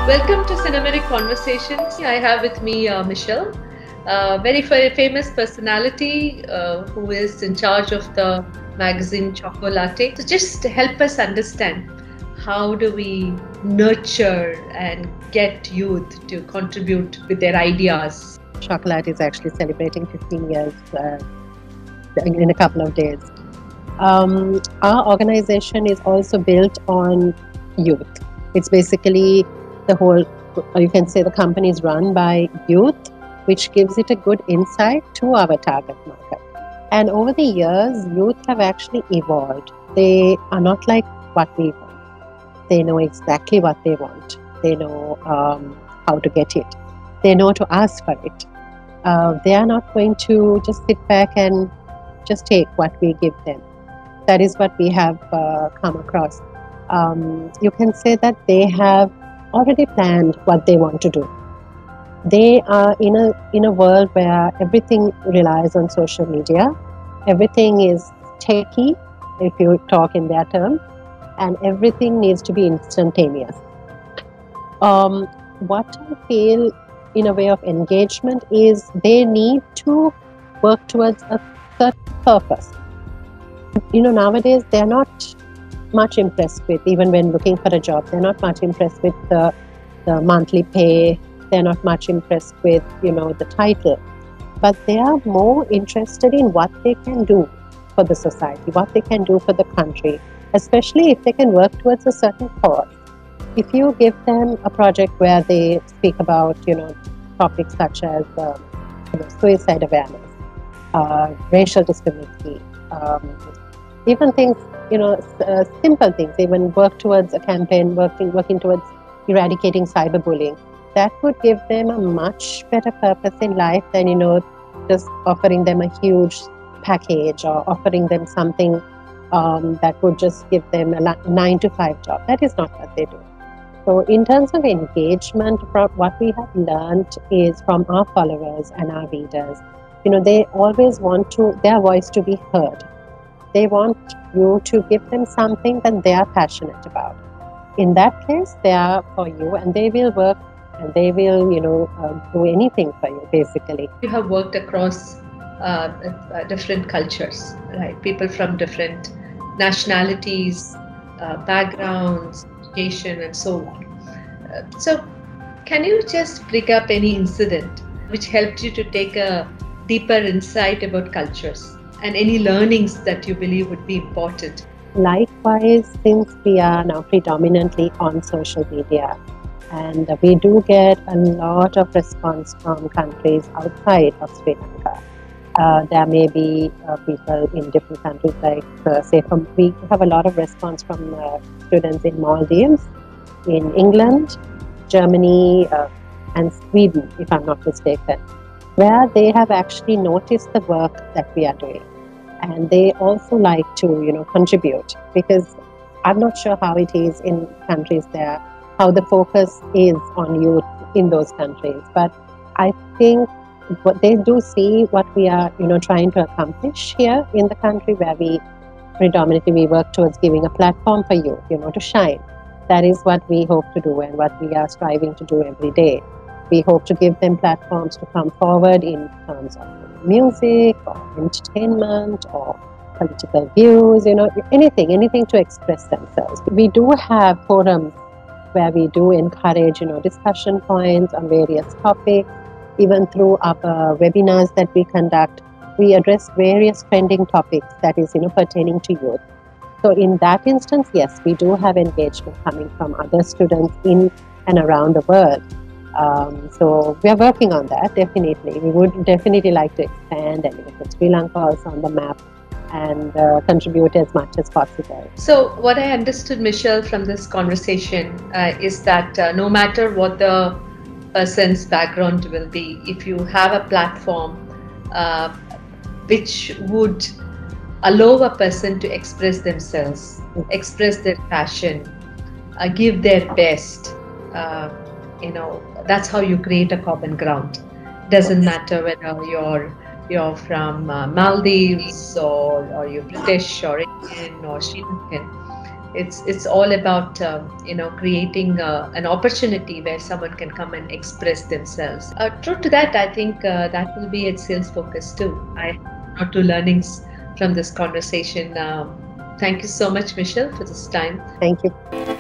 Welcome to Cinematic Conversations. I have with me Michelle, a very famous personality who is in charge of the magazine Chocolate. So just help us understand, how do we nurture and get youth to contribute with their ideas? Chocolate is actually celebrating 15 years in a couple of days. Our organization is also built on youth. It's basically the whole, you can say the company is run by youth, which gives it a good insight to our target market. And over the years, youth have actually evolved. They are not like what we want. They know exactly what they want. They know how to get it. They know to ask for it. They are not going to just sit back and just take what we give them. That is what we have come across. You can say that they have already planned what they want to do. They are in a world where everything relies on social media. Everything is techy, if you talk in their terms, and everything needs to be instantaneous. What I feel in a way of engagement is they need to work towards a certain purpose. Nowadays they're not much impressed with, even when looking for a job, they're not much impressed with the monthly pay. They're not much impressed with, the title. But they are more interested in what they can do for the society, what they can do for the country, especially if they can work towards a certain cause. If you give them a project where they speak about, topics such as suicide awareness, racial discrimination, even things, simple things, even work towards a campaign, working towards eradicating cyberbullying, that would give them a much better purpose in life than, just offering them a huge package or offering them something that would just give them a 9-to-5 job. That is not what they do. So in terms of engagement, what we have learned is from our followers and our readers, they always want their voice to be heard. They want you to give them something that they are passionate about. In that case, they are for you, and they will work and they will, do anything for you, basically. You have worked across different cultures, right? People from different nationalities, backgrounds, education, and so on. So can you just bring up any incident which helped you to take a deeper insight about cultures and any learnings that you believe would be important? Likewise, since we are now predominantly on social media, and we do get a lot of response from countries outside of Sri Lanka. There may be people in different countries, like we have a lot of response from students in Maldives, in England, Germany, and Sweden, if I'm not mistaken, where they have actually noticed the work that we are doing. And they also like to, contribute, because I'm not sure how it is in countries there, how the focus is on youth in those countries. But I think what they do see what we are, trying to accomplish here in the country, where we predominantly work towards giving a platform for youth, to shine. That is what we hope to do and what we are striving to do every day. We hope to give them platforms to come forward in terms of music or entertainment or political views, anything to express themselves. We do have forums where we do encourage, discussion points on various topics. Even through our webinars that we conduct, we address various trending topics that is, pertaining to youth. So in that instance, yes, we do have engagement coming from other students in and around the world. So we are working on that, definitely. We would definitely like to expand and put Sri Lanka also on the map and contribute as much as possible. So what I understood, Michelle, from this conversation is that no matter what the person's background will be, if you have a platform which would allow a person to express themselves, express their passion, give their best, that's how you create a common ground. Doesn't matter whether you're from Maldives or you're British or Indian or Sri Lankan. It's all about creating an opportunity where someone can come and express themselves. True to that, I think that will be at Sales Focus too. I have one or two learnings from this conversation. Thank you so much, Michelle, for this time. Thank you.